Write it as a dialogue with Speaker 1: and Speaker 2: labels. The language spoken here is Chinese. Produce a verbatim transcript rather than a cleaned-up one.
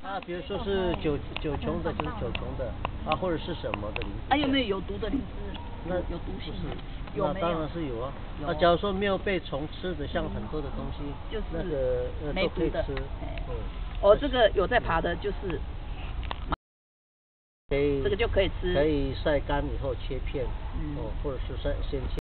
Speaker 1: 啊，比如说是九九琼的，就是九琼的啊，或者是什么的灵芝。
Speaker 2: 啊，有没有有毒的灵芝？
Speaker 1: 那
Speaker 2: 有毒性吗？
Speaker 1: 那当然是有啊。那假如说没有被虫吃的，像很多的东西，
Speaker 2: 就是
Speaker 1: 那个呃都可以吃。
Speaker 2: 嗯。哦，这个有在爬的，就是。
Speaker 1: 可以。
Speaker 2: 这个就可以吃。
Speaker 1: 可以晒干以后切片。
Speaker 2: 嗯。
Speaker 1: 哦，或者是晒先切。